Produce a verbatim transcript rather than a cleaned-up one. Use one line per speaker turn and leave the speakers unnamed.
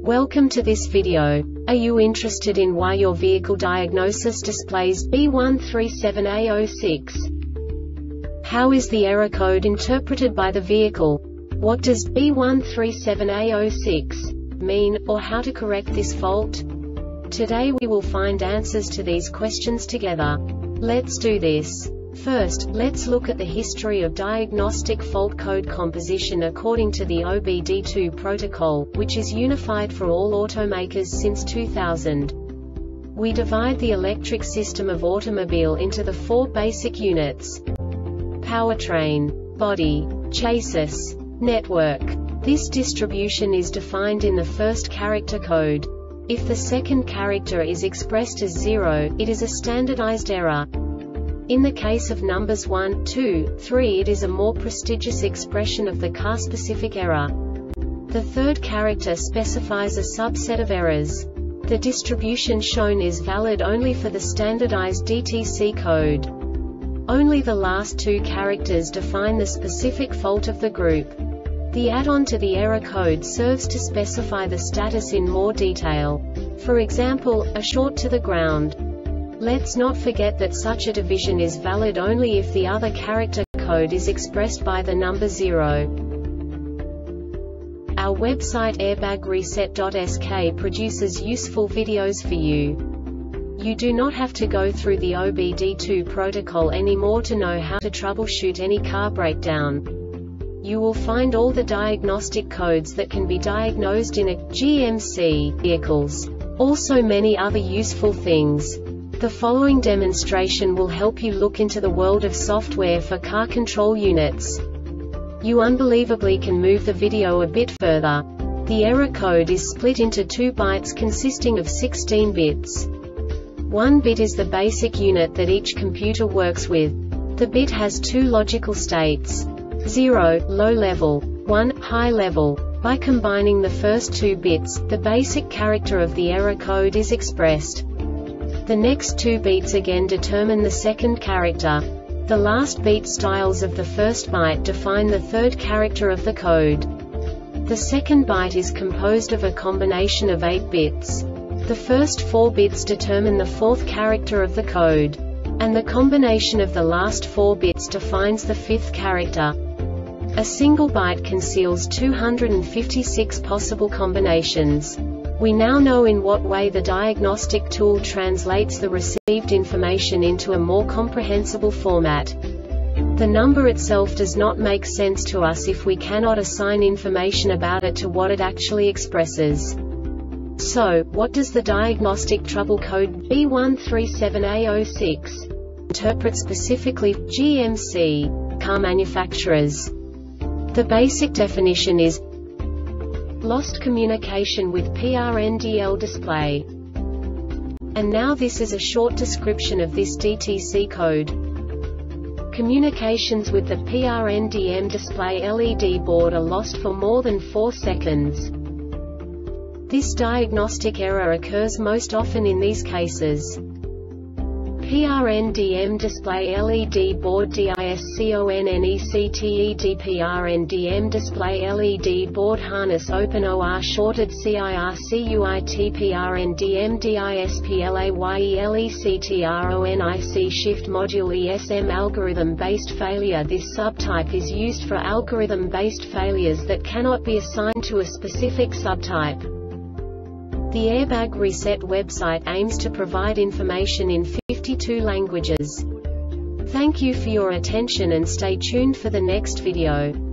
Welcome to this video. Are you interested in why your vehicle diagnosis displays B one three seven A zero six? How is the error code interpreted by the vehicle? What does B one three seven A zero six mean, or how to correct this fault? Today we will find answers to these questions together. Let's do this. First, let's look at the history of diagnostic fault code composition according to the O B D two protocol, which is unified for all automakers since two thousand. We divide the electric system of automobile into the four basic units: powertrain, body, chassis, network. This distribution is defined in the first character code. If the second character is expressed as zero, it is a standardized error. In the case of numbers one, two, three, it is a more prestigious expression of the car-specific error. The third character specifies a subset of errors. The distribution shown is valid only for the standardized D T C code. Only the last two characters define the specific fault of the group. The add-on to the error code serves to specify the status in more detail. For example, a short to the ground. Let's not forget that such a division is valid only if the other character code is expressed by the number zero. Our website airbag reset dot S K produces useful videos for you. You do not have to go through the O B D two protocol anymore to know how to troubleshoot any car breakdown. You will find all the diagnostic codes that can be diagnosed in a G M C vehicles. Also many other useful things. The following demonstration will help you look into the world of software for car control units. You unbelievably can move the video a bit further. The error code is split into two bytes consisting of sixteen bits. One bit is the basic unit that each computer works with. The bit has two logical states: zero, low level, one, high level. By combining the first two bits, the basic character of the error code is expressed. The next two beats again determine the second character. The last beat styles of the first byte define the third character of the code. The second byte is composed of a combination of eight bits. The first four bits determine the fourth character of the code. And the combination of the last four bits defines the fifth character. A single byte conceals two hundred fifty-six possible combinations. We now know in what way the diagnostic tool translates the received information into a more comprehensible format. The number itself does not make sense to us if we cannot assign information about it to what it actually expresses. So, what does the diagnostic trouble code B one three seven A zero six interpret specifically for G M C car manufacturers? The basic definition is lost communication with P R N D L display. And now this is a short description of this D T C code. Communications with the P R N D M display L E D board are lost for more than four seconds. This diagnostic error occurs most often in these cases: P R N D M display L E D board disconnect P R N D M display L E D board harness open or shorted circuit P R N D M display lectronic shift module E S M algorithm-based failure. This subtype is used for algorithm-based failures that cannot be assigned to a specific subtype. The Airbag Reset website aims to provide information in fifty-two languages. Thank you for your attention and stay tuned for the next video.